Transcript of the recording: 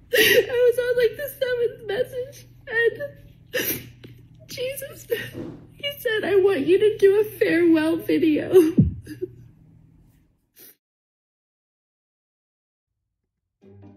I was on like the 7th message, and Jesus, he said, I want you to do a farewell video.